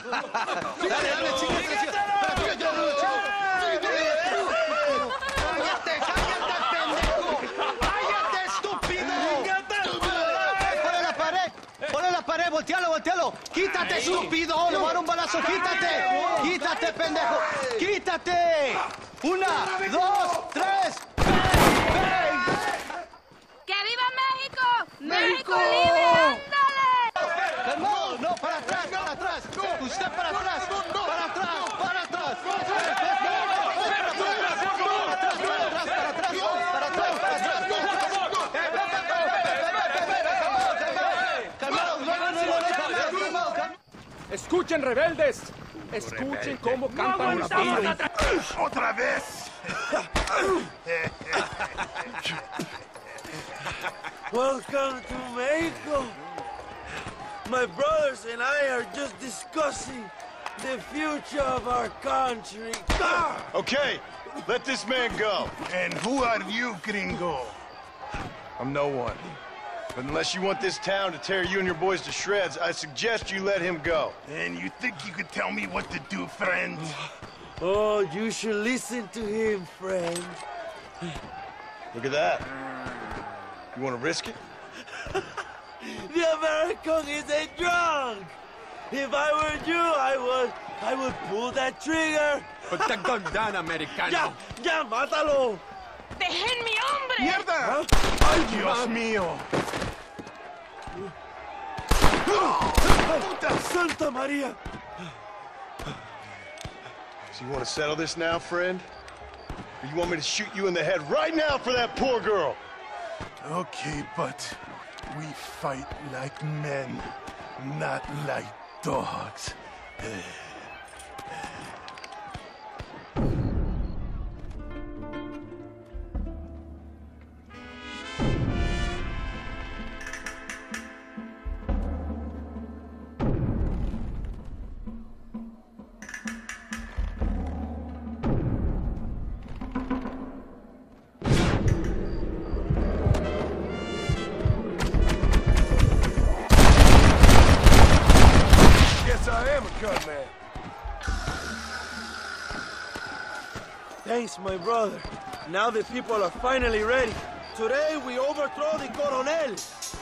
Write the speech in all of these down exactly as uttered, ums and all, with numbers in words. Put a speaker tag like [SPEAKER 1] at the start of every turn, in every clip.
[SPEAKER 1] Dale, dale, chingate, chingate. ¡Cállate, cállate, pendejo! ¡Cállate, estúpido! ¡Ponle la pared! ¡Ponle la pared! ¡Voltealo, voltealo! ¡Quítate, estúpido! ¡Le voy a dar un balazo! ¡Quítate! ¡Quítate, pendejo! ¡Quítate! ¡Una, dos, tres! ¡Ven!
[SPEAKER 2] ¡Que viva México! ¡México libre! ¡Ándale!
[SPEAKER 1] ¡No, no! ¡Para atrás, para atrás! ¡Usted para atrás! ¡Para atrás, para atrás!
[SPEAKER 3] Escuchen, rebeldes. Escuchen cómo cantan los niños.
[SPEAKER 4] ¡Otra vez!
[SPEAKER 5] Welcome to Mexico. My brothers and I are just discussing the future of our country.
[SPEAKER 4] Okay, let this man go. And who are you, gringo? I'm no one. But unless you want this town to tear you and your boys to shreds, I suggest you let him go. And you think you could tell me what to do, friend?
[SPEAKER 5] Oh, you should listen to him, friend.
[SPEAKER 4] Look at that. You want to risk it?
[SPEAKER 5] The American is a drunk. If I were you, I would, I would pull that trigger.
[SPEAKER 3] Put the gun down, Americano.
[SPEAKER 5] Ya, ya, mátalo.
[SPEAKER 2] ¡Dejen mi hombre!
[SPEAKER 4] ¡Mierda! ¡Ay, Dios mío!
[SPEAKER 5] ¡Puta Santa María!
[SPEAKER 4] So you want to settle this now, friend? Or you want me to shoot you in the head right now for that poor girl? Okay, but we fight like men, not like dogs.
[SPEAKER 5] Thanks, my brother. Now the people are finally ready. Today we overthrow the Coronel.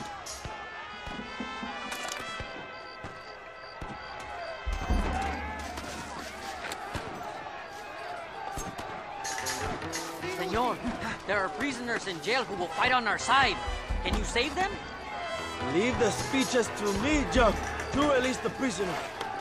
[SPEAKER 6] Senor, there are prisoners in jail who will fight on our side. Can you save them?
[SPEAKER 5] Leave the speeches to me, Jock. You release the prisoner.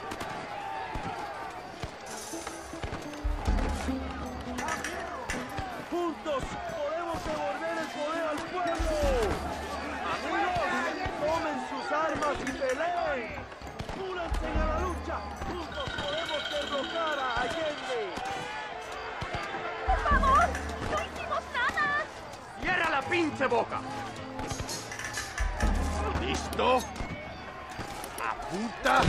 [SPEAKER 5] Juntos podemos devolver el poder al pueblo. Amigos, tomen sus armas y peleen. Únanse a la lucha. Juntos podemos derrotar a Allende.
[SPEAKER 2] ¡Por favor! ¡No hicimos nada!
[SPEAKER 3] ¡Cierra la pinche boca! ¿Listo? ¡Apunta!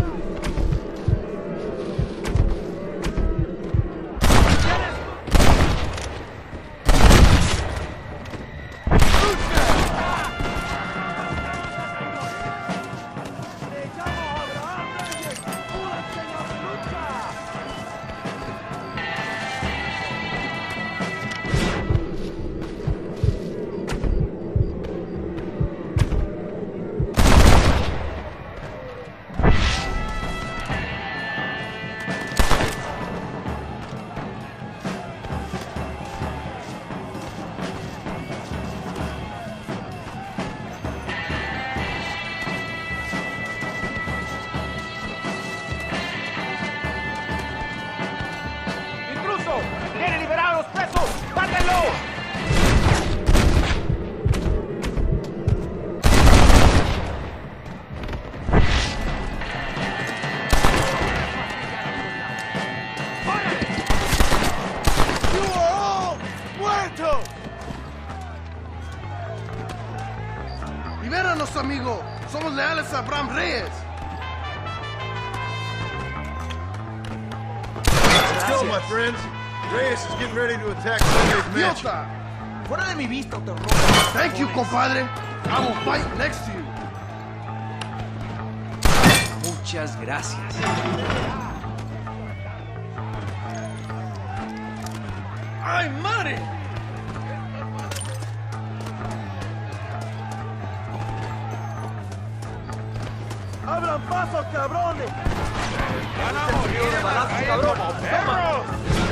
[SPEAKER 1] ¡Libéranos, amigo! ¡Somos leales a Abraham Reyes!
[SPEAKER 4] Let's go, my friends. Reyes is getting ready to attack Sunday's mansion.
[SPEAKER 1] ¡Idiota!
[SPEAKER 7] ¡Fuera de mi vista o te robo!
[SPEAKER 1] Thank you, compadre. I will fight next to you.
[SPEAKER 3] Muchas gracias. ¡Ay, madre!
[SPEAKER 5] ¡Abran paso, cabrones!
[SPEAKER 3] ¡Van a morir de balazos, cabrón! ¡Perros!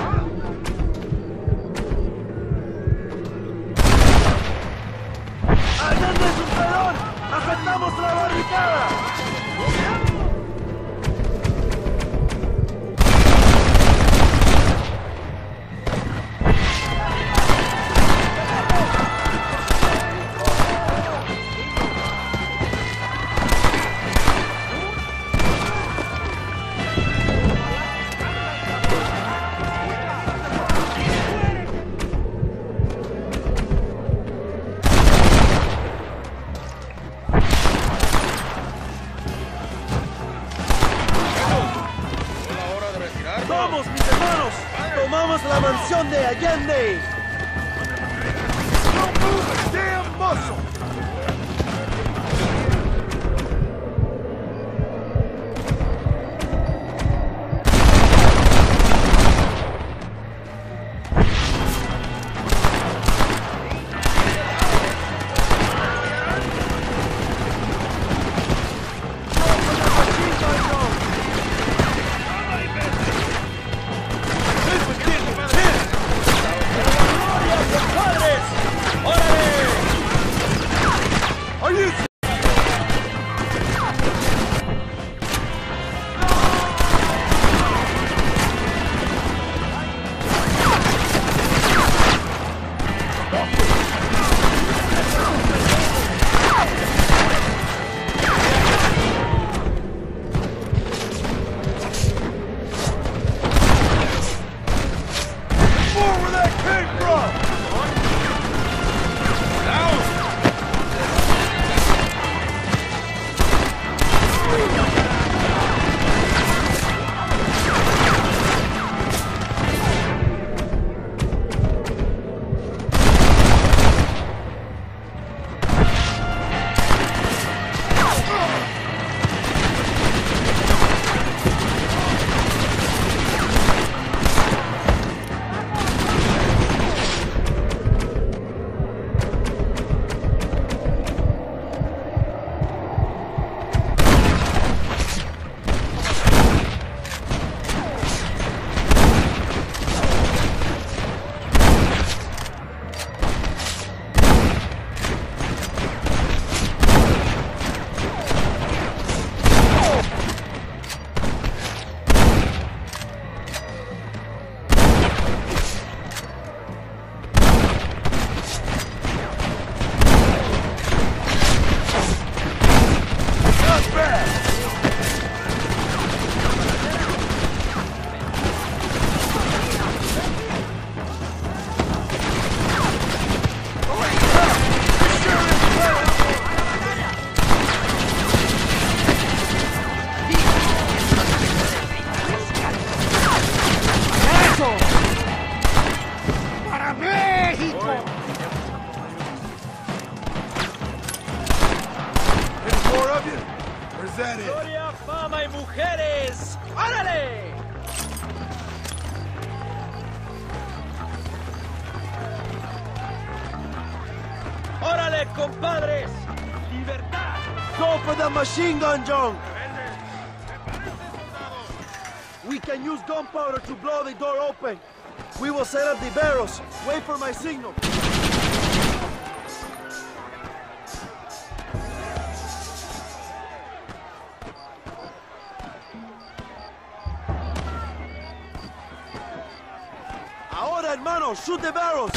[SPEAKER 5] ¡Allende es un pelón! ¡Afectamos la barricada! ¡Vamos, mis hermanos! ¡Tomamos la mansión de Allende! ¡No move, damn muscle!
[SPEAKER 3] ¡Gloria, fama y mujeres! ¡Órale! ¡Órale, compadres! ¡Libertad!
[SPEAKER 5] Go for the machine gun, John! We can use gunpowder to blow the door open. We will set up the barrels. Wait for my signal. Ahora, hermano, shoot the barrels.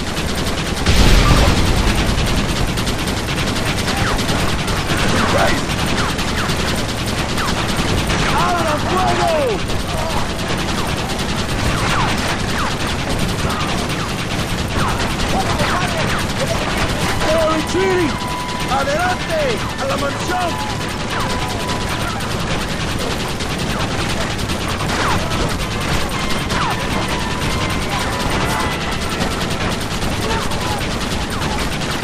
[SPEAKER 5] ¡Abra fuego! ¡Oh, retreating! ¡Adelante! ¡A la mansión!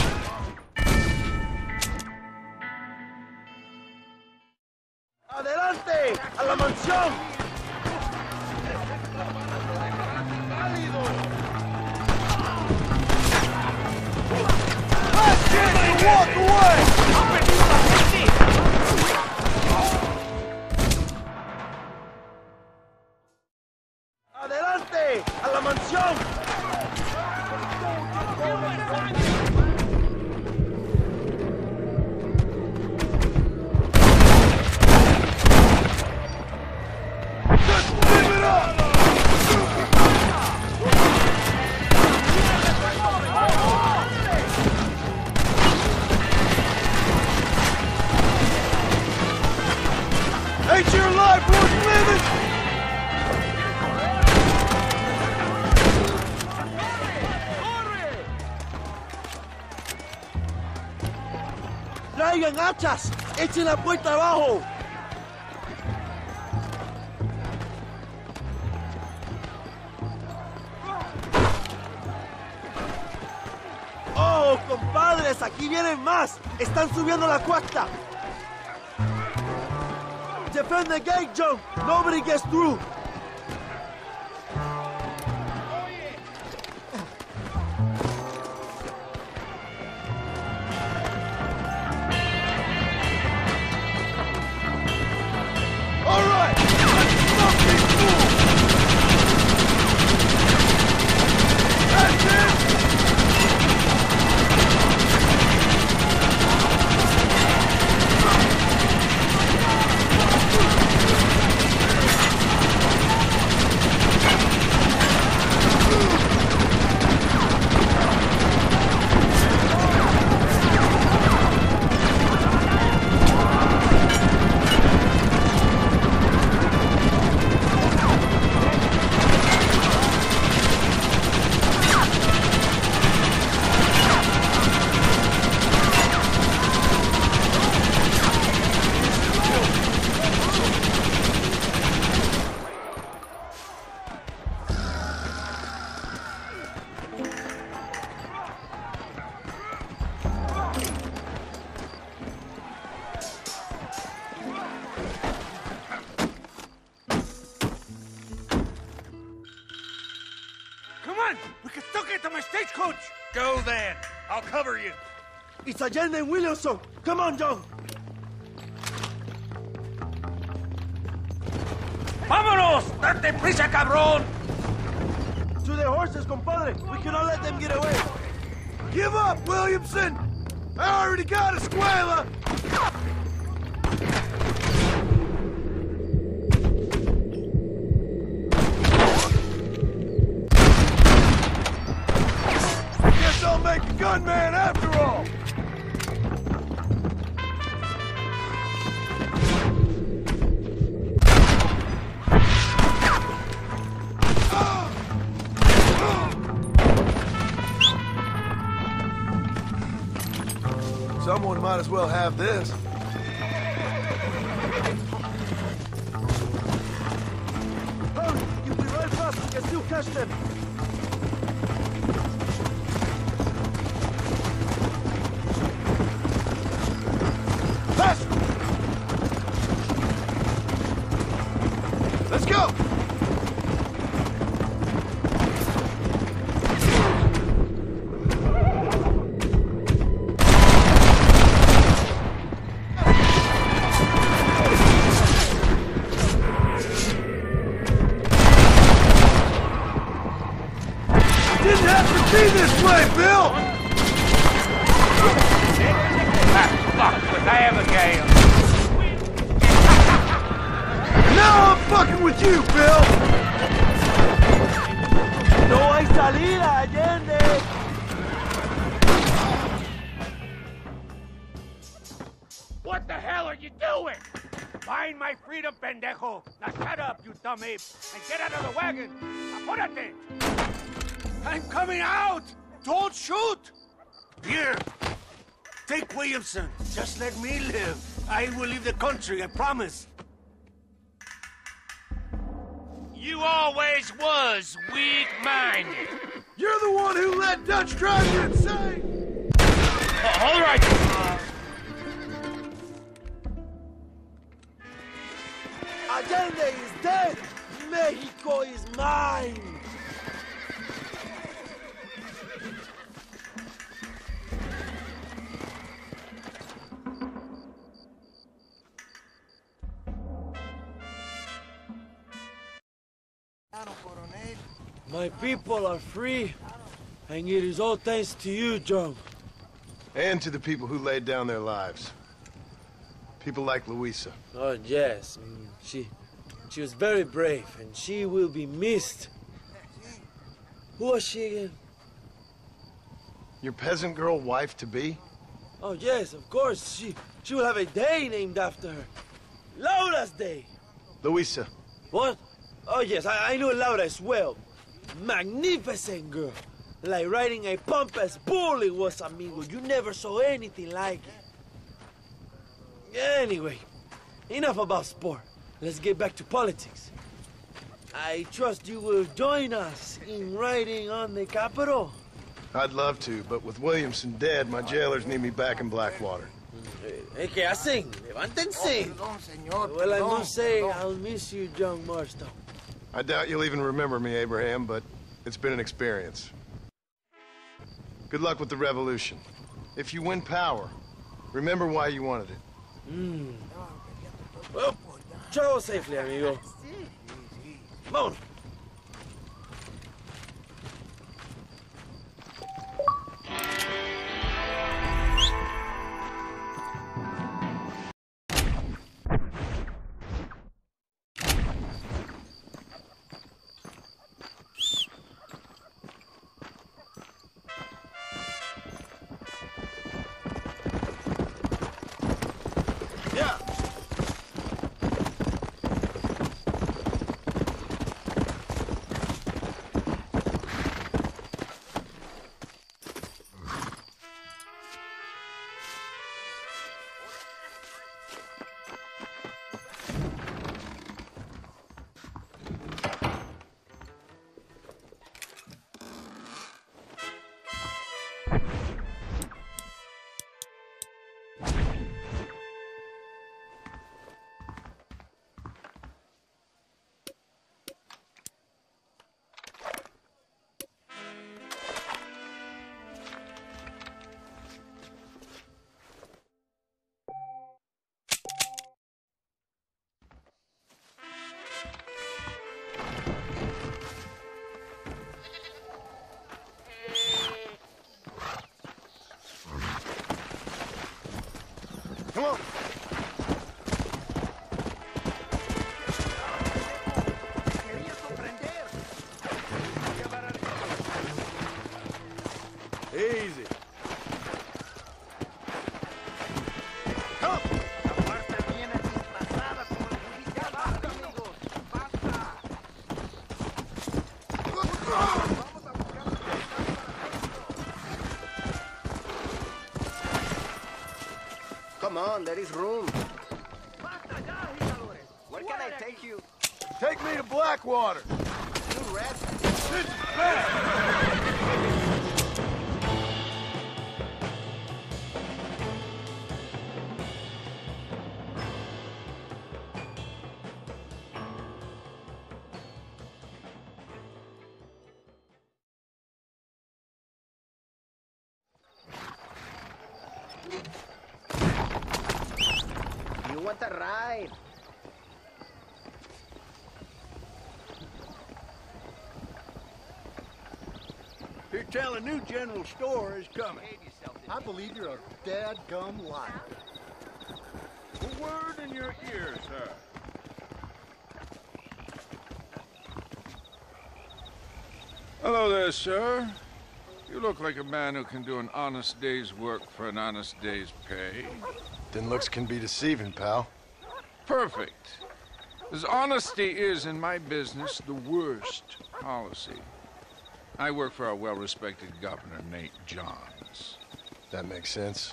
[SPEAKER 5] ¡Adelante! ¡A la mansión!
[SPEAKER 4] Walk away!
[SPEAKER 5] ¡Adelante! ¡A la mansión!
[SPEAKER 4] Give it up! Ain't your life worth living?
[SPEAKER 5] ¡Traigan hachas! ¡Echen la puerta abajo! ¡Oh, compadres! ¡Aquí vienen más! ¡Están subiendo la cuesta! Defend the gate, John! Nobody gets through!
[SPEAKER 4] All right! Let's stop these fools! That's it!
[SPEAKER 5] Come on! We can still get to my stagecoach!
[SPEAKER 4] Go then. I'll cover you.
[SPEAKER 5] It's Allende and Williamson! Come on, John!
[SPEAKER 3] ¡Vámonos! ¡Date prisa, cabrón!
[SPEAKER 5] To their horses, compadre! We cannot let them get away!
[SPEAKER 4] Give up, Williamson! I already got a Escuela! Guess I'll make a gunman after all! Someone might as well have this.
[SPEAKER 5] Hurry! If we run fast, we can still catch them!
[SPEAKER 4] Faster! Let's go! Didn't have to be this way, Bill!
[SPEAKER 3] Fuck with Abigail!
[SPEAKER 4] Now I'm fucking with you, Bill!
[SPEAKER 5] ¡No hay salida, Allende!
[SPEAKER 3] What the hell are you doing? Find my freedom, pendejo! Now shut up, you dumb ape, and get out of the wagon! Apúrate!
[SPEAKER 5] I'm coming out! Don't shoot! Here! Take Williamson. Just let me live. I will leave the country, I promise.
[SPEAKER 3] You always was weak-minded.
[SPEAKER 4] You're the one who let Dutch drive you insane!
[SPEAKER 3] Uh, all right. Uh,
[SPEAKER 5] Allende is dead! Mexico is mine! My people are free, and it is all thanks to you, John.
[SPEAKER 4] And to the people who laid down their lives. People like Luisa.
[SPEAKER 5] Oh, yes. Mm, she, she was very brave, and she will be missed. Who was she again?
[SPEAKER 4] Your peasant girl wife-to-be?
[SPEAKER 5] Oh, yes, of course. She, she will have a day named after her. Laura's Day.
[SPEAKER 4] Luisa.
[SPEAKER 5] What? Oh, yes, I, I know Laura as well. Magnificent girl. Like riding a pompous bull it was, amigo. You never saw anything like it. Anyway, enough about sport. Let's get back to politics. I trust you will join us in riding on the Capitol.
[SPEAKER 4] I'd love to, but with Williamson dead, my jailers need me back in Blackwater.
[SPEAKER 5] Eh, ¿qué hacen? Levántense. Well, I must say, I'll miss you, John Marston.
[SPEAKER 4] I doubt you'll even remember me, Abraham, but it's been an experience. Good luck with the revolution. If you win power, remember why you wanted it.
[SPEAKER 5] Mm. Well, travel safely, amigo. Vámonos.
[SPEAKER 4] Come on. Easy. Come.
[SPEAKER 1] Come on, there is room. Where can I take you?
[SPEAKER 4] Take me to Blackwater.
[SPEAKER 1] You rest.
[SPEAKER 4] Sit back.
[SPEAKER 1] You want a ride?
[SPEAKER 3] You're telling new general store is coming.
[SPEAKER 7] I believe you're a dadgum liar.
[SPEAKER 3] A word in your ear, sir.
[SPEAKER 8] Hello there, sir. You look like a man who can do an honest day's work for an honest day's pay.
[SPEAKER 4] Then looks can be deceiving, pal.
[SPEAKER 8] Perfect. As honesty is in my business the worst policy. I work for our well-respected governor, Nate Johns.
[SPEAKER 4] That makes sense.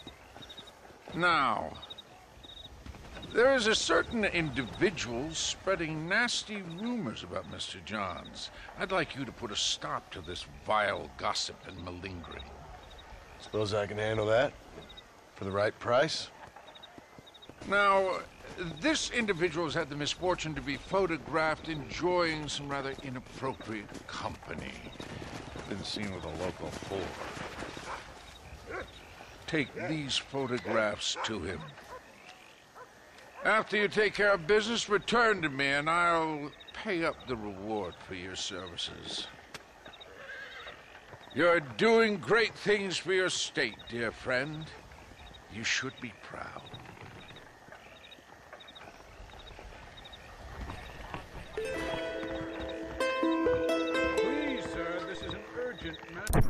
[SPEAKER 8] Now, there is a certain individual spreading nasty rumors about Mister Johns. I'd like you to put a stop to this vile gossip and malingering.
[SPEAKER 4] Suppose I can handle that? For the right price?
[SPEAKER 8] Now, this individual's had the misfortune to be photographed enjoying some rather inappropriate company. Been seen with a local whore. Take these photographs to him. After you take care of business, return to me and I'll pay up the reward for your services. You're doing great things for your state, dear friend. You should be proud. Please, sir, this is an urgent matter.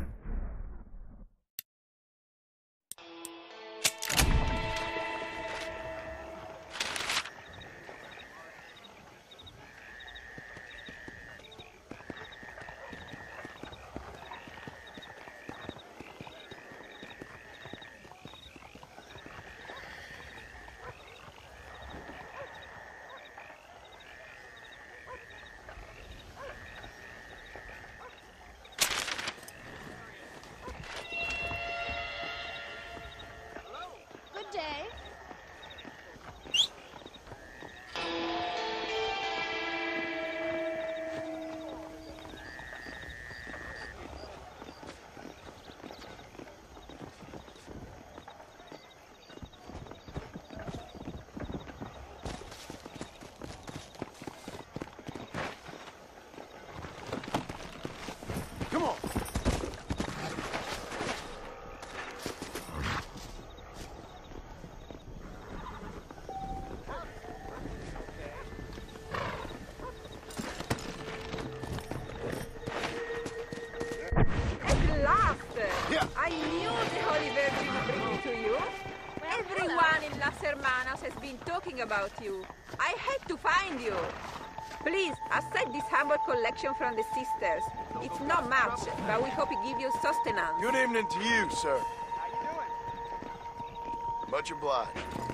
[SPEAKER 5] Come on.
[SPEAKER 9] At last! Yeah. I knew the Holy Virgin would bring me to you. Everyone in Las Hermanas has been talking about you. I had to find you. Please, accept this humble collection from the sisters. It's not much, but we hope it gives you sustenance.
[SPEAKER 4] Good evening to you, sir. Much obliged.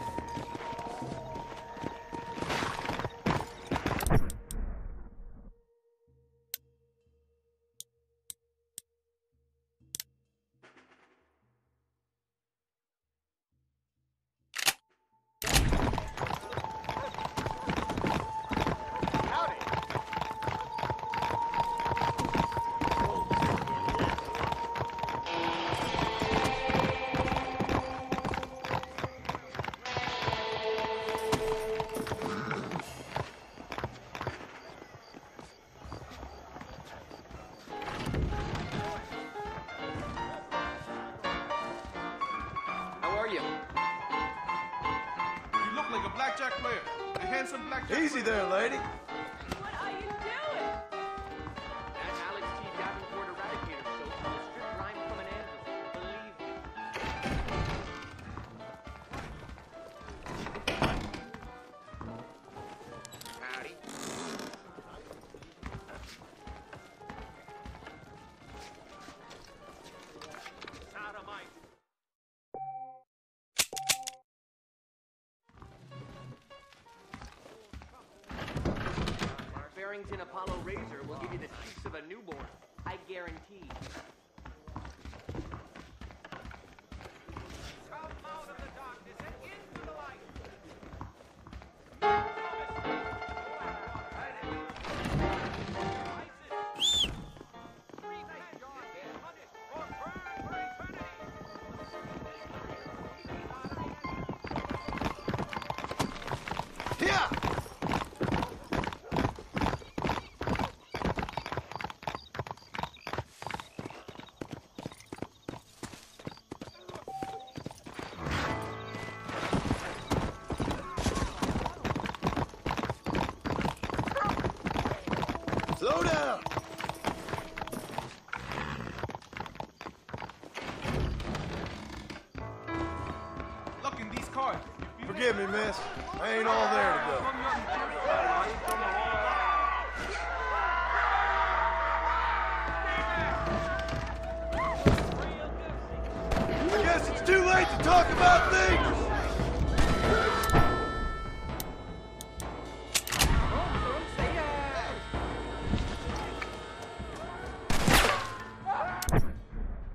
[SPEAKER 4] Easy there, lady.
[SPEAKER 2] What are you doing?
[SPEAKER 6] That's Alex T. Davenport Eradicator, so the strip rhyme from an anvil. Believe me. Howdy. Sodomite. Barrington Apollo Razor will give you the cheeks of a newborn. I guarantee.
[SPEAKER 3] Come out of the darkness and into the light.
[SPEAKER 4] Yeah! Slow down!
[SPEAKER 5] Look in these cards.
[SPEAKER 4] Forgive me, miss. I ain't all there to go. I guess it's too late to talk about things!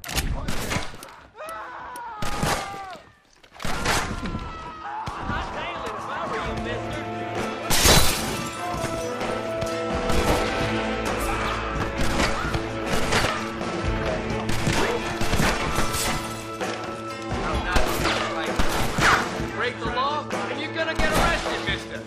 [SPEAKER 3] Not
[SPEAKER 6] the law, and you're gonna get arrested, mister.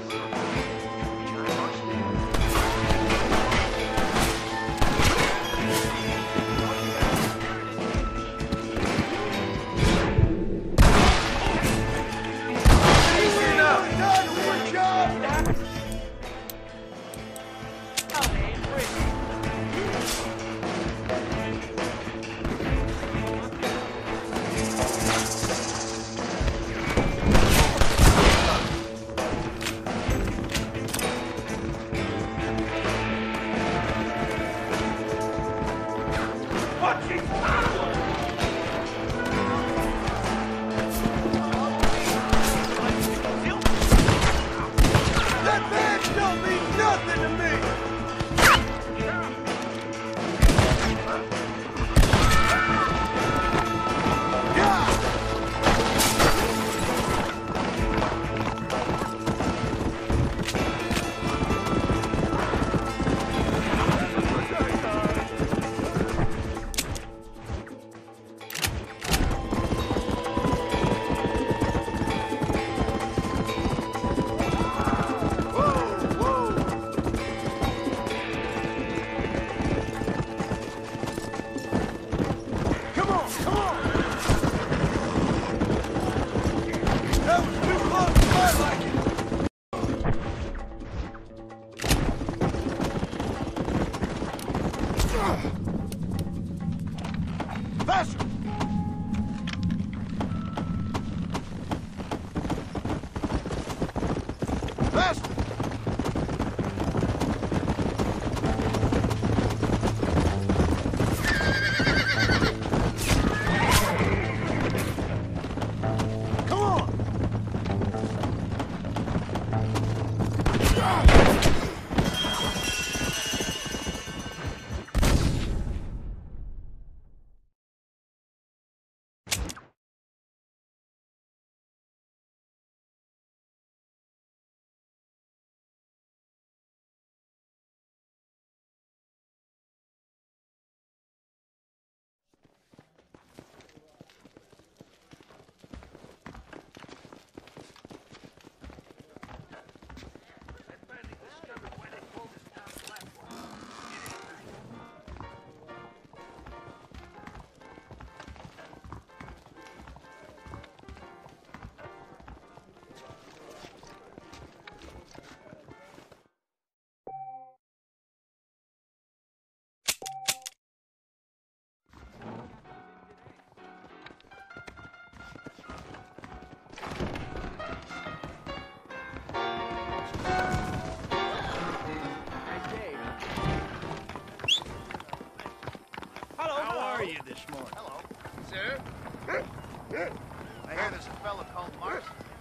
[SPEAKER 4] I hear there's a fella called Mark.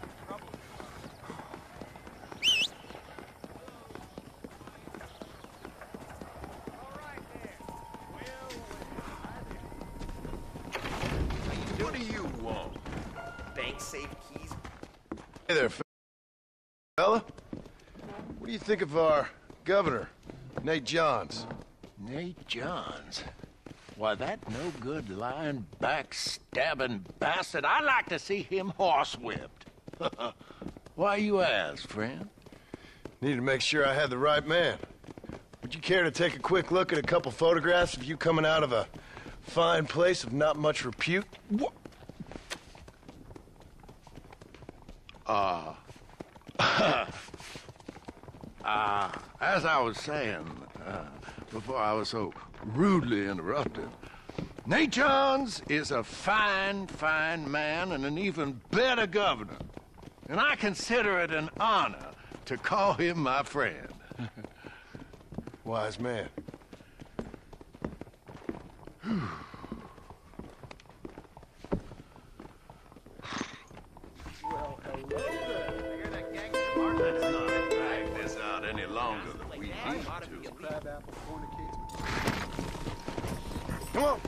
[SPEAKER 10] What do you want? Bank safe keys?
[SPEAKER 4] Hey there, fella. What do you think of our governor, Nate Johns?
[SPEAKER 8] Nate Johns? Why, that no-good, lying, backstabbing bastard, I'd like to see him horsewhipped. Why you ask, friend?
[SPEAKER 4] Needed to make sure I had the right man. Would you care to take a quick look at a couple photographs of you coming out of a fine place of not much repute?
[SPEAKER 8] What? Uh... uh, as I was saying, uh, before I was so rudely interrupted, Nate Johns is a fine, fine man and an even better governor. And I consider it an honor to call him my friend.
[SPEAKER 4] Wise man.
[SPEAKER 5] Well, hello there.
[SPEAKER 10] I hear that gangster Mark.
[SPEAKER 8] Let's not drag this out any longer than we need to.
[SPEAKER 7] Crabapple fornicates.
[SPEAKER 4] Come on.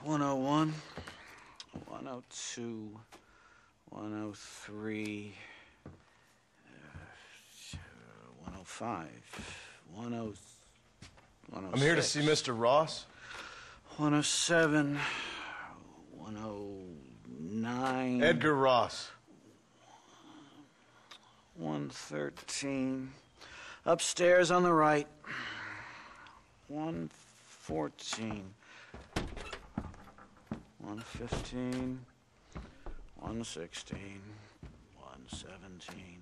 [SPEAKER 11] one oh one, one oh two, one oh three, uh, one oh five, one oh, one oh six.
[SPEAKER 4] I'm here to see Mister Ross.
[SPEAKER 11] one oh seven, one oh nine.
[SPEAKER 4] Edgar Ross.
[SPEAKER 11] one thirteen. Upstairs on the right. one fourteen. one fifteen. one sixteen. one seventeen.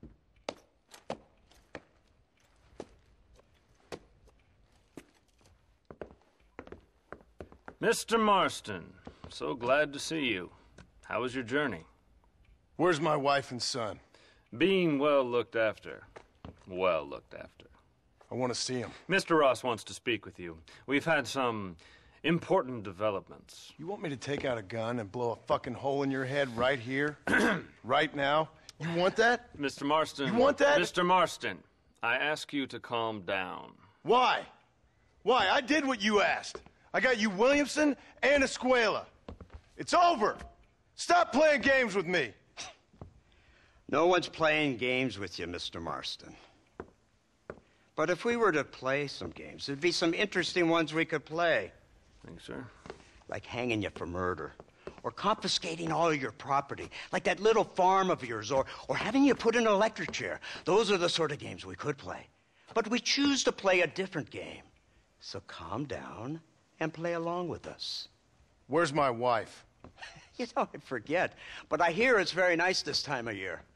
[SPEAKER 12] Mister Marston, so glad to see you. How was your journey?
[SPEAKER 4] Where's my wife and son?
[SPEAKER 12] Being well looked after. Well looked after.
[SPEAKER 4] I want to see him.
[SPEAKER 12] Mister Ross wants to speak with you. We've had some important developments.
[SPEAKER 4] You want me to take out a gun and blow a fucking hole in your head right here? Right now? You want that?
[SPEAKER 12] Mister Marston.
[SPEAKER 4] You want that?
[SPEAKER 12] Mister Marston, I ask you to calm down.
[SPEAKER 4] Why? Why? I did what you asked. I got you Williamson and Escuela. It's over. Stop playing games with me.
[SPEAKER 13] No one's playing games with you, Mister Marston. But if we were to play some games, there'd be some interesting ones we could play.
[SPEAKER 12] Thanks, sir.
[SPEAKER 13] Like hanging you for murder, or confiscating all of your property, like that little farm of yours, or, or having you put in an electric chair. Those are the sort of games we could play. But we choose to play a different game. So calm down and play along with us.
[SPEAKER 4] Where's my wife?
[SPEAKER 13] You know, I forget, but I hear it's very nice this time of year.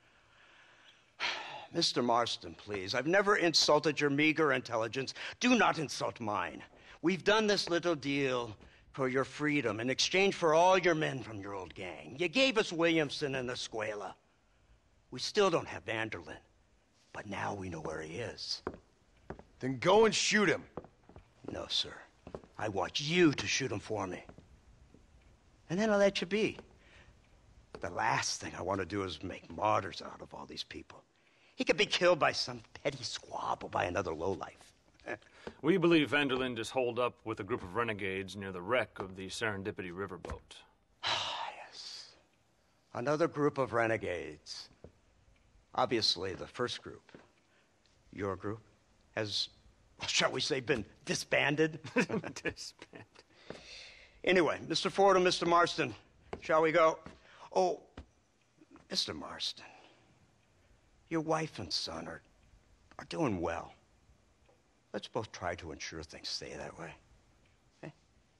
[SPEAKER 13] Mister Marston, please, I've never insulted your meager intelligence. Do not insult mine. We've done this little deal for your freedom in exchange for all your men from your old gang. You gave us Williamson and Escuela. We still don't have Vanderlyn, but now we know where he is.
[SPEAKER 4] Then go and shoot him.
[SPEAKER 13] No, sir. I want you to shoot him for me. And then I'll let you be. The last thing I want to do is make martyrs out of all these people. He could be killed by some petty squab or by another lowlife.
[SPEAKER 12] We believe Vanderlyn is holed up with a group of renegades near the wreck of the Serendipity riverboat.
[SPEAKER 13] Ah, yes. Another group of renegades. Obviously, the first group, your group, has, shall we say, been disbanded?
[SPEAKER 12] Disbanded.
[SPEAKER 13] Anyway, Mister Ford and Mister Marston, shall we go? Oh, Mister Marston, your wife and son are, are doing well. Let's both try to ensure things stay that way. Okay?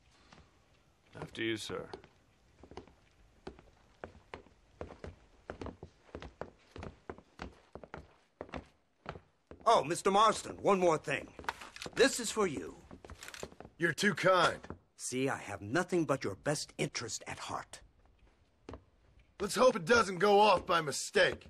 [SPEAKER 12] After you, sir.
[SPEAKER 13] Oh, Mister Marston, one more thing. This is for you.
[SPEAKER 4] You're too kind.
[SPEAKER 13] See, I have nothing but your best interest at heart.
[SPEAKER 4] Let's hope it doesn't go off by mistake.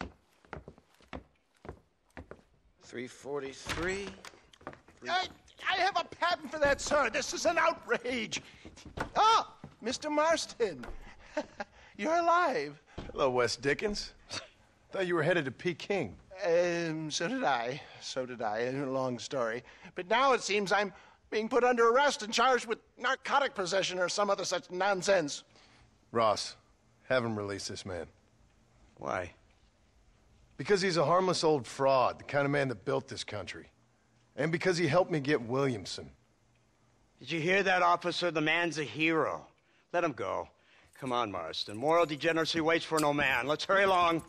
[SPEAKER 11] three forty-three.
[SPEAKER 14] I, I have a patent for that, sir. This is an outrage. Ah, Mister Marston. You're alive.
[SPEAKER 4] Hello, Wes Dickens. Thought you were headed to Peking.
[SPEAKER 14] Um, so did I. So did I. A long story. But now it seems I'm being put under arrest and charged with narcotic possession or some other such nonsense.
[SPEAKER 4] Ross, have him release this man.
[SPEAKER 13] Why?
[SPEAKER 4] Because he's a harmless old fraud, the kind of man that built this country. And because he helped me get Williamson.
[SPEAKER 13] Did you hear that, officer? The man's a hero. Let him go. Come on, Marston. Moral degeneracy waits for no man. Let's hurry along.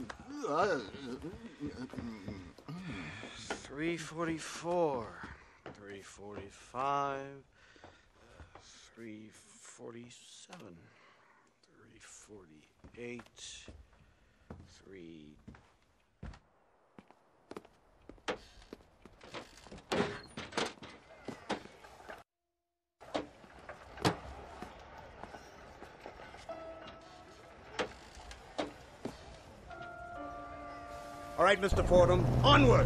[SPEAKER 11] three forty-four. three forty-five. three forty-seven. three forty-eight. Three...
[SPEAKER 13] All right, Mister Fordham, onward!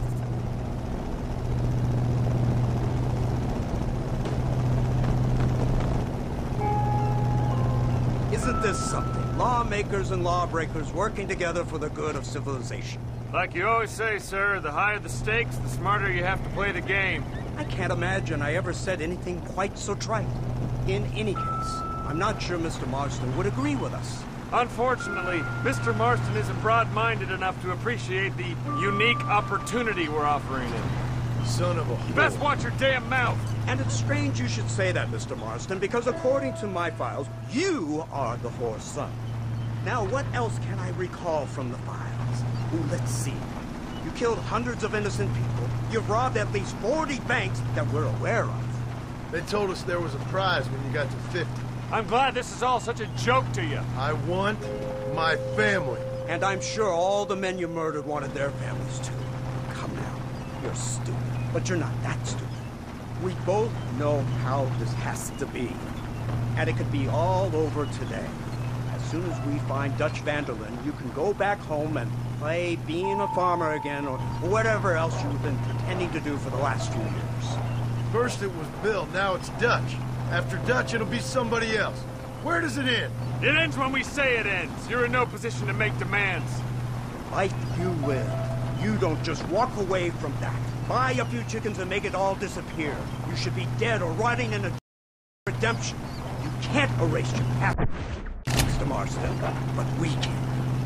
[SPEAKER 13] Isn't this something? Lawmakers and lawbreakers working together for the good of civilization.
[SPEAKER 12] Like you always say, sir, the higher the stakes, the smarter you have to play the game.
[SPEAKER 13] I can't imagine I ever said anything quite so trite. In any case, I'm not sure Mister Marston would agree with us.
[SPEAKER 12] Unfortunately, Mister Marston isn't broad-minded enough to appreciate the unique opportunity we're offering him.
[SPEAKER 4] Son of a
[SPEAKER 12] You best watch your damn mouth!
[SPEAKER 13] And it's strange you should say that, Mister Marston, because according to my files, you are the whore's son. Now, what else can I recall from the files? Ooh, let's see. You killed hundreds of innocent people. You've robbed at least forty banks that we're aware of.
[SPEAKER 4] They told us there was a prize when you got to fifty.
[SPEAKER 12] I'm glad this is all such a joke to you.
[SPEAKER 4] I want my family.
[SPEAKER 13] And I'm sure all the men you murdered wanted their families too. Come now, you're stupid, but you're not that stupid. We both know how this has to be. And it could be all over today. As soon as we find Dutch van der Linde, you can go back home and play being a farmer again, or whatever else you've been pretending to do for the last few years.
[SPEAKER 4] First it was Bill, now it's Dutch. After Dutch, it'll be somebody else. Where does it end?
[SPEAKER 12] It ends when we say it ends. You're in no position to make demands.
[SPEAKER 13] Life you live. You don't just walk away from that. Buy a few chickens and make it all disappear. You should be dead or rotting in a redemption. You can't erase your past, Mister Marston, but we can.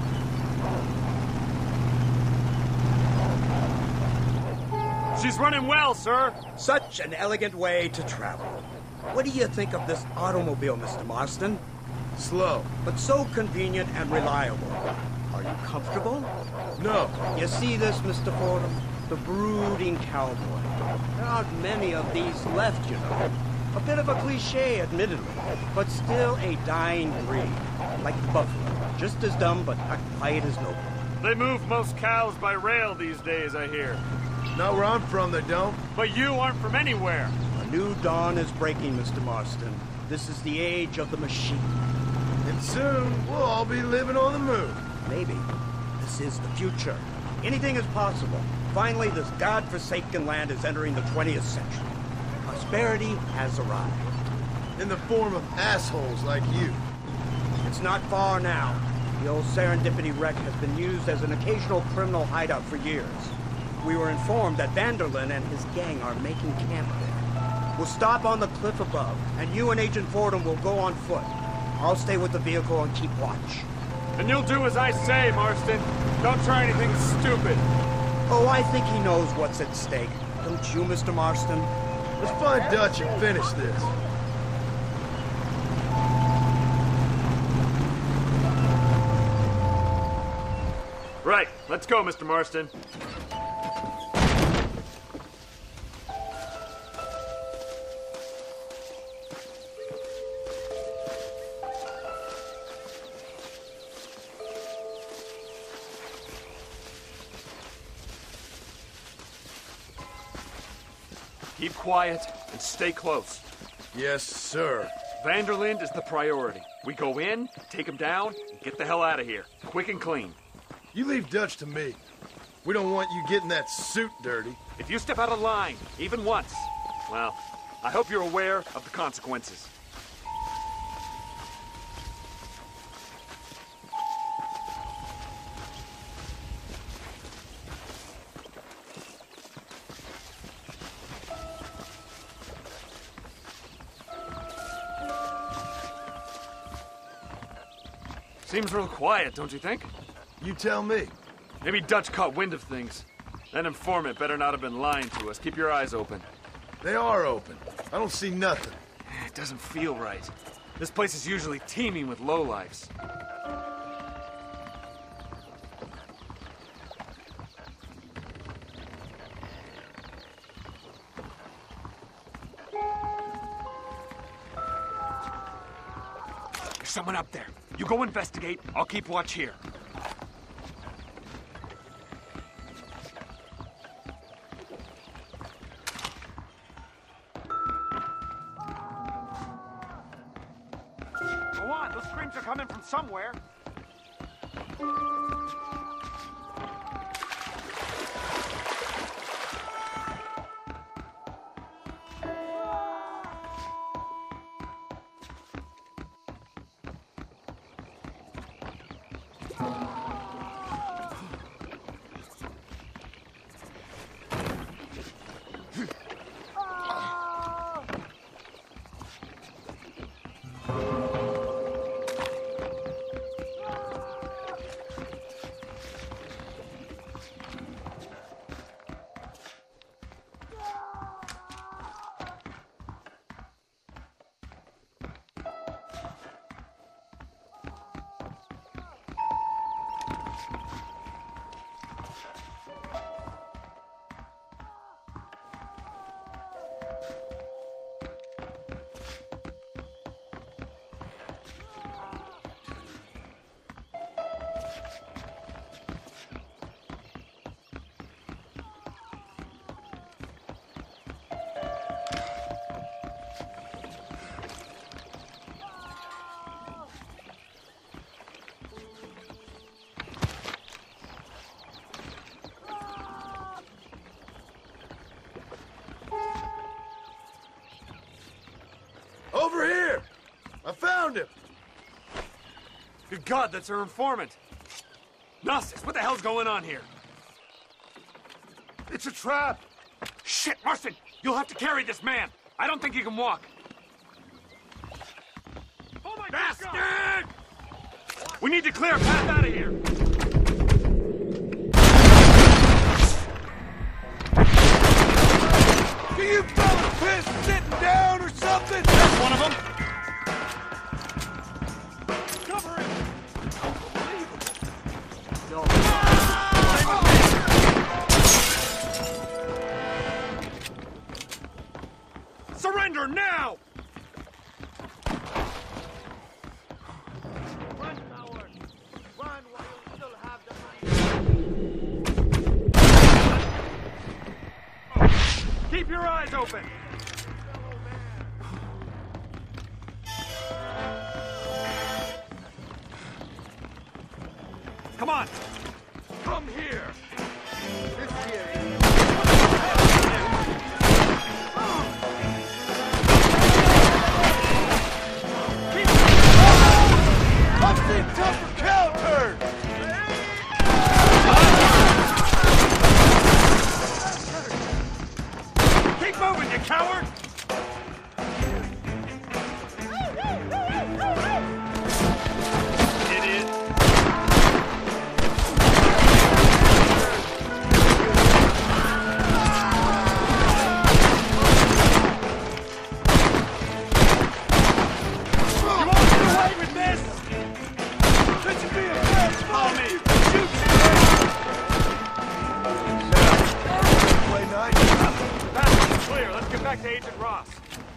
[SPEAKER 12] She's running well, sir.
[SPEAKER 13] Such an elegant way to travel. What do you think of this automobile, Mister Marston?
[SPEAKER 4] Slow.
[SPEAKER 13] But so convenient and reliable. Are you comfortable?
[SPEAKER 4] No.
[SPEAKER 13] You see this, Mister Fordham? The brooding cowboy. There aren't many of these left, you know. A bit of a cliche, admittedly, but still a dying breed. Like the buffalo. Just as dumb, but not quite as noble.
[SPEAKER 12] They move most cows by rail these days, I hear.
[SPEAKER 4] Not where I'm from, they don't.
[SPEAKER 12] But you aren't from anywhere.
[SPEAKER 13] A new dawn is breaking, Mister Marston. This is the age of the machine.
[SPEAKER 4] And soon, we'll all be living on the moon.
[SPEAKER 13] Maybe. This is the future. Anything is possible. Finally, this godforsaken land is entering the twentieth century. Prosperity has arrived.
[SPEAKER 4] In the form of assholes like you.
[SPEAKER 13] It's not far now. The old Serendipity wreck has been used as an occasional criminal hideout for years. We were informed that van der Linde and his gang are making camp there. We'll stop on the cliff above, and you and Agent Fordham will go on foot. I'll stay with the vehicle and keep watch.
[SPEAKER 12] And you'll do as I say, Marston. Don't try anything stupid.
[SPEAKER 13] Oh, I think he knows what's at stake. Don't you, Mister Marston?
[SPEAKER 4] Let's find Dutch and finish this.
[SPEAKER 12] Right. Let's go, Mister Marston. Keep quiet and stay close.
[SPEAKER 4] Yes, sir.
[SPEAKER 12] van der Linde is the priority. We go in, take him down, and get the hell out of here. Quick and clean.
[SPEAKER 4] You leave Dutch to me. We don't want you getting that suit dirty.
[SPEAKER 12] If you step out of line, even once, well, I hope you're aware of the consequences. Seems real quiet, don't you think?
[SPEAKER 4] You tell me.
[SPEAKER 12] Maybe Dutch caught wind of things. That informant better not have been lying to us. Keep your eyes open.
[SPEAKER 4] They are open. I don't see nothing.
[SPEAKER 12] It doesn't feel right. This place is usually teeming with lowlifes. There's someone up there. You go investigate. I'll keep watch here.
[SPEAKER 3] Go on, those screams are coming from somewhere.
[SPEAKER 8] Over here! I found him!
[SPEAKER 12] Good God, that's our informant! Gnostics, what the hell's going on here?
[SPEAKER 8] It's a trap!
[SPEAKER 12] Shit, Marston! You'll have to carry this man! I don't think he can walk! Oh my Bastard! We need to clear a path out of here!
[SPEAKER 8] Do you fellas piss sitting down or something?
[SPEAKER 12] That's one of them! Cover him! Surrender now!
[SPEAKER 5] Run, coward! Run while you still have the money!
[SPEAKER 12] Keep your eyes open! Come on!
[SPEAKER 8] Come here!
[SPEAKER 5] This here
[SPEAKER 8] I've seen tougher counters!
[SPEAKER 12] Keep moving, you coward! Idiot! You won't get away with this!
[SPEAKER 8] This should be a fast
[SPEAKER 12] Follow me!
[SPEAKER 8] Shoot! Play nice.
[SPEAKER 12] Path is clear. Let's get back to Agent Ross.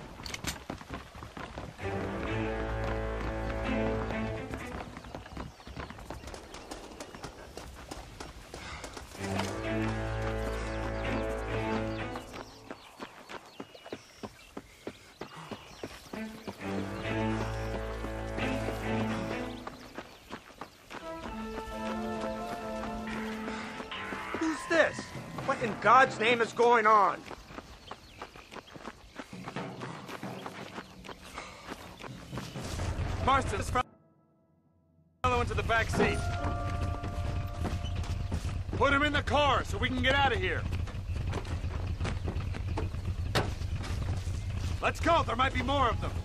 [SPEAKER 13] Who's this? What in God's name is going on?
[SPEAKER 12] Marston, this fellow into the back seat. Put him in the car so we can get out of here. Let's go. There might be more of them.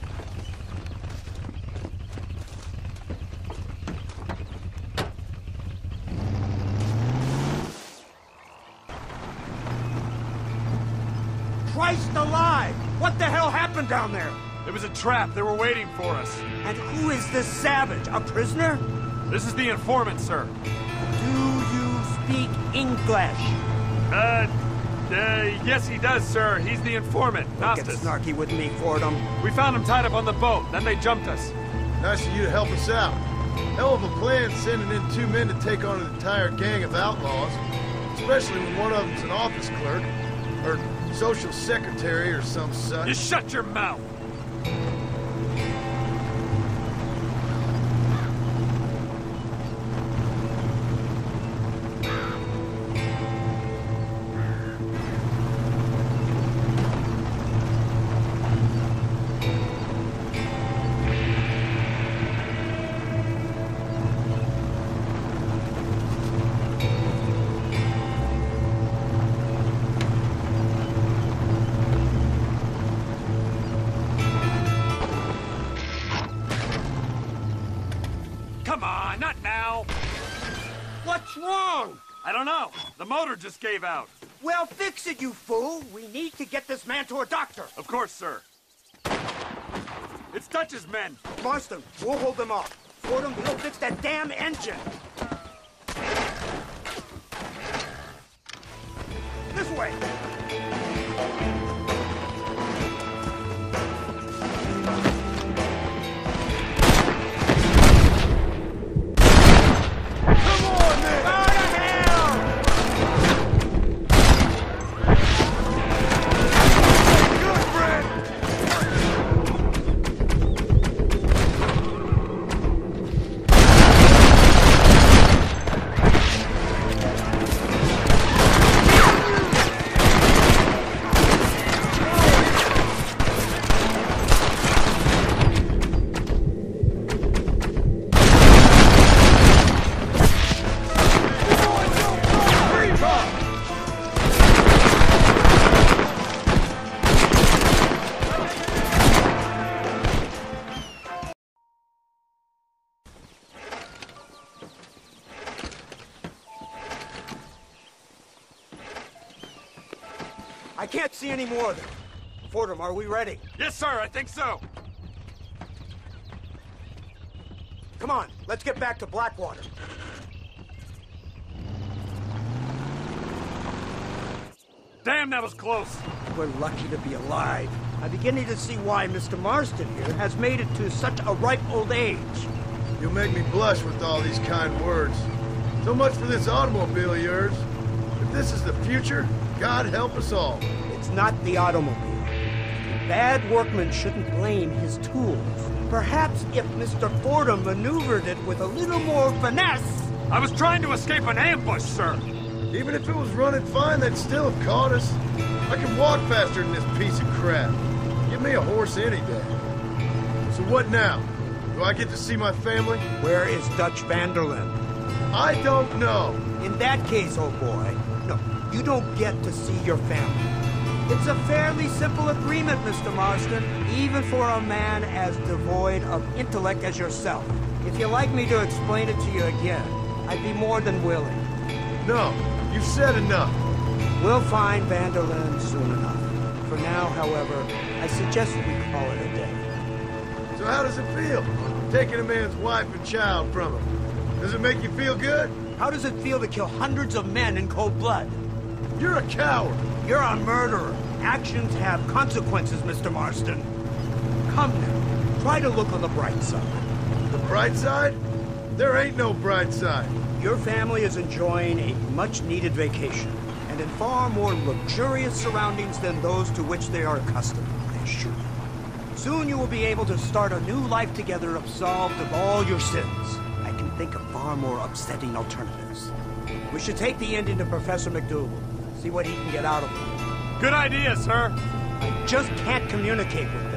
[SPEAKER 13] Christ alive! What the hell happened down there?
[SPEAKER 12] It was a trap. They were waiting for us.
[SPEAKER 13] And who is this savage? A prisoner?
[SPEAKER 12] This is the informant, sir.
[SPEAKER 13] Do you speak English?
[SPEAKER 12] Uh, uh, yes, he does, sir. He's the informant.
[SPEAKER 13] Don't get
[SPEAKER 12] Gnostis.
[SPEAKER 13] snarky with me, Fordham.
[SPEAKER 12] We found him tied up on the boat. Then they jumped us.
[SPEAKER 4] Nice of you to help us out. Hell of a plan sending in two men to take on an entire gang of outlaws. Especially when one of them's an office clerk. Or social secretary or some such.
[SPEAKER 12] You shut your mouth! Come on, not now!
[SPEAKER 13] What's wrong?
[SPEAKER 12] I don't know. The motor just gave out.
[SPEAKER 13] Well, fix it, you fool. We need to get this man to a doctor.
[SPEAKER 12] Of course, sir. It's Dutch's men.
[SPEAKER 13] Marston, we'll hold them off. Fordham, we'll fix that damn engine. This way.
[SPEAKER 8] Good friend!
[SPEAKER 13] I can't see any more of them. Fordham, are we ready?
[SPEAKER 12] Yes, sir, I think so.
[SPEAKER 13] Come on, let's get back to Blackwater.
[SPEAKER 12] Damn, that was close.
[SPEAKER 13] We're lucky to be alive. I'm beginning to see why Mister Marston here has made it to such a ripe old age.
[SPEAKER 4] You make me blush with all these kind words. So much for this automobile of yours. If this is the future, God help us all.
[SPEAKER 13] It's not the automobile. Bad workman shouldn't blame his tools. Perhaps if Mister Fordham maneuvered it with a little more finesse...
[SPEAKER 12] I was trying to escape an ambush, sir.
[SPEAKER 4] Even if it was running fine, they'd still have caught us. I can walk faster than this piece of crap. Give me a horse any day. So what now? Do I get to see my family?
[SPEAKER 13] Where is Dutch Vanderlyn?
[SPEAKER 4] I don't know.
[SPEAKER 13] In that case, old boy, no, you don't get to see your family. It's a fairly simple agreement, Mister Marston, even for a man as devoid of intellect as yourself. If you'd like me to explain it to you again, I'd be more than willing.
[SPEAKER 4] No, you've said enough.
[SPEAKER 13] We'll find Vanderlyn soon enough. For now, however, I suggest we call it a day.
[SPEAKER 4] So how does it feel, taking a man's wife and child from him? Does it make you feel good?
[SPEAKER 13] How does it feel to kill hundreds of men in cold blood?
[SPEAKER 4] You're a coward.
[SPEAKER 13] You're a murderer. Actions have consequences, Mister Marston. Come now, try to look on the bright side.
[SPEAKER 4] The bright side? There ain't no bright side.
[SPEAKER 13] Your family is enjoying a much-needed vacation, and in far more luxurious surroundings than those to which they are accustomed, I assure you. Soon you will be able to start a new life together, absolved of all your sins. I can think of far more upsetting alternatives. We should take the Indian to Professor McDougal, see what he can get out of him.
[SPEAKER 12] Good idea, sir.
[SPEAKER 13] I just can't communicate with them.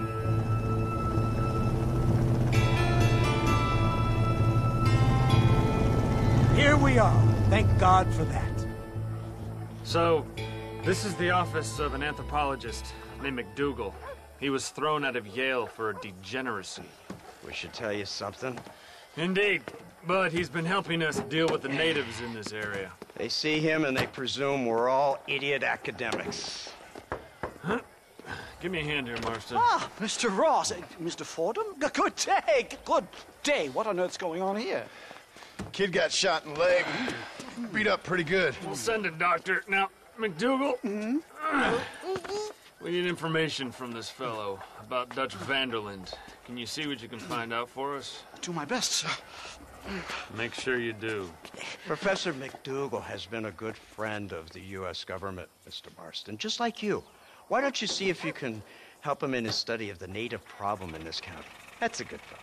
[SPEAKER 13] Here we are. Thank God for that.
[SPEAKER 12] So, this is the office of an anthropologist named McDougal. He was thrown out of Yale for degeneracy.
[SPEAKER 13] We should tell you something.
[SPEAKER 12] Indeed, but he's been helping us deal with the natives in this area.
[SPEAKER 13] They see him and they presume we're all idiot academics.
[SPEAKER 12] Huh? Give me a hand here, Marston.
[SPEAKER 15] Ah, Mister Ross. Uh, Mister Fordham? Good day. Good day. What on earth's going on here?
[SPEAKER 4] Kid got shot in the leg. Beat up pretty good.
[SPEAKER 12] We'll send a doctor. Now, McDougal,
[SPEAKER 15] mm-hmm.
[SPEAKER 12] uh, we need information from this fellow about Dutch Vanderlyn. Can you see what you can find out for us?
[SPEAKER 15] Do my best, sir.
[SPEAKER 12] Make sure you do.
[SPEAKER 13] Professor McDougal has been a good friend of the U S government, Mister Marston, just like you. Why don't you see if you can help him in his study of the native problem in this county? That's a good fellow.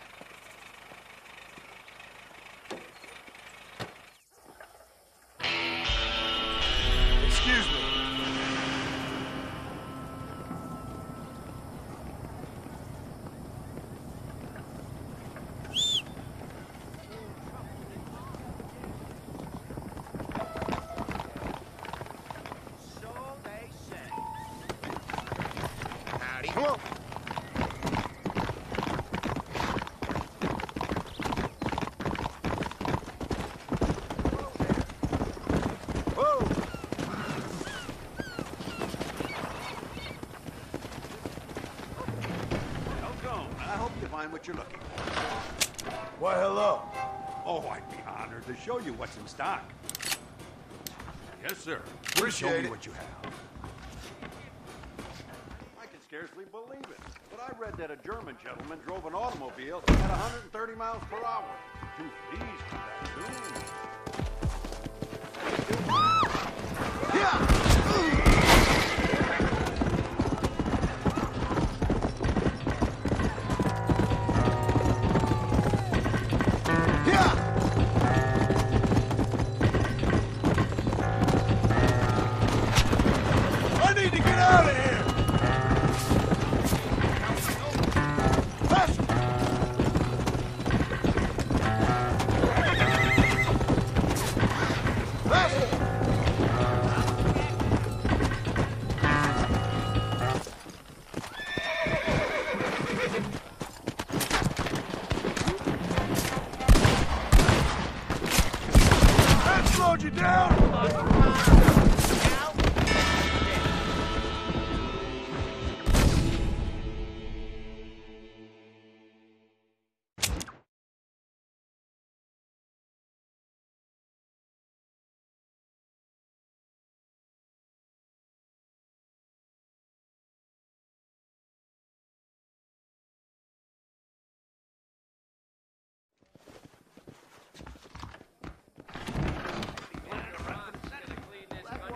[SPEAKER 4] Excuse me. Come on.
[SPEAKER 3] What you're looking for.
[SPEAKER 4] Why, hello.
[SPEAKER 3] Oh, I'd be honored to show you what's in stock. Yes, sir. Please
[SPEAKER 4] Appreciate
[SPEAKER 3] show me
[SPEAKER 4] it.
[SPEAKER 3] what you have. I can scarcely believe it, but I read that a German gentleman drove an automobile at one hundred thirty miles per hour. Too pleased with that soon. Yeah!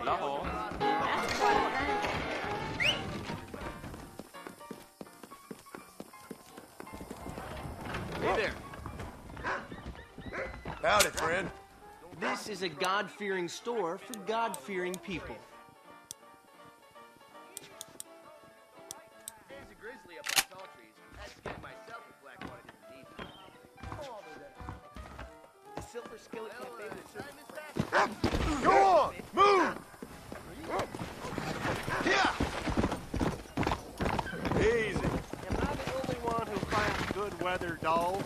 [SPEAKER 6] Uh-oh.
[SPEAKER 10] Hey there.
[SPEAKER 4] Howdy, friend.
[SPEAKER 10] This is a God-fearing store for God-fearing people. There's a grizzly up by tall trees. I had to get myself a black one. I didn't need it. The silver skillet cafe was
[SPEAKER 4] Go on! Move! Yeah! Easy.
[SPEAKER 5] Am I the only one who finds good weather dull?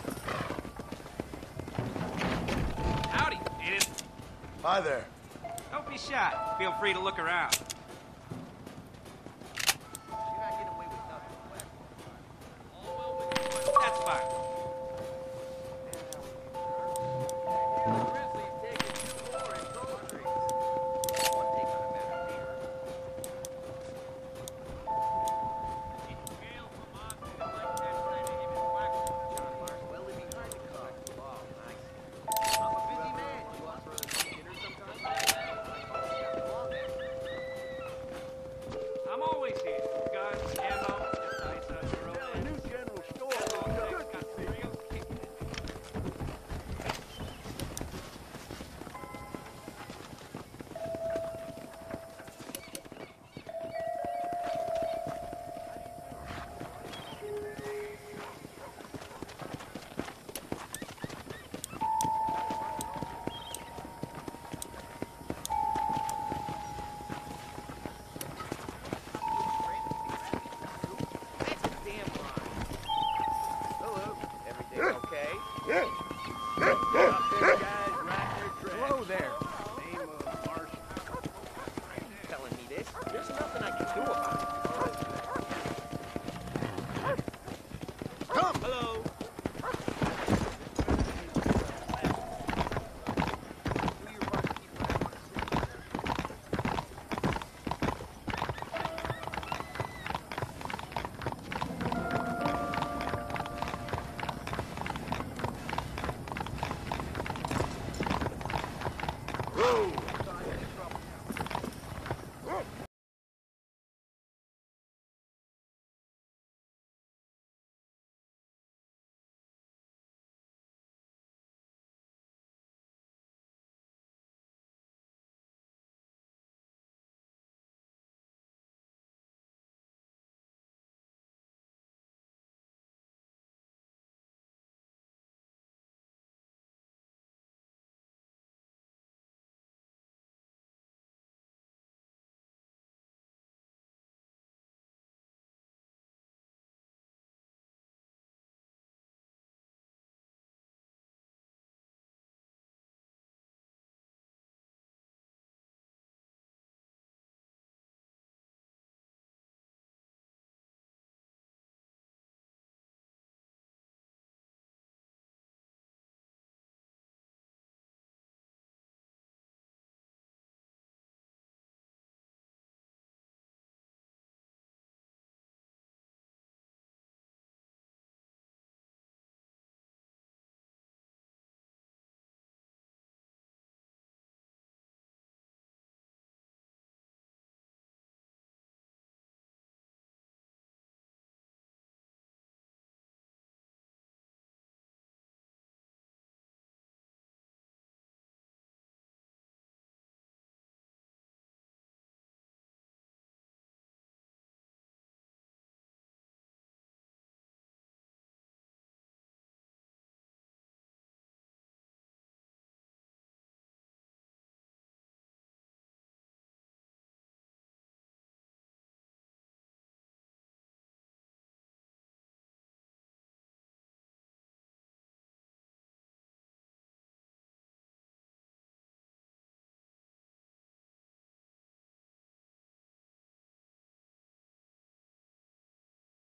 [SPEAKER 6] Howdy, Eden.
[SPEAKER 4] Hi there.
[SPEAKER 6] Don't be shy. Feel free to look around.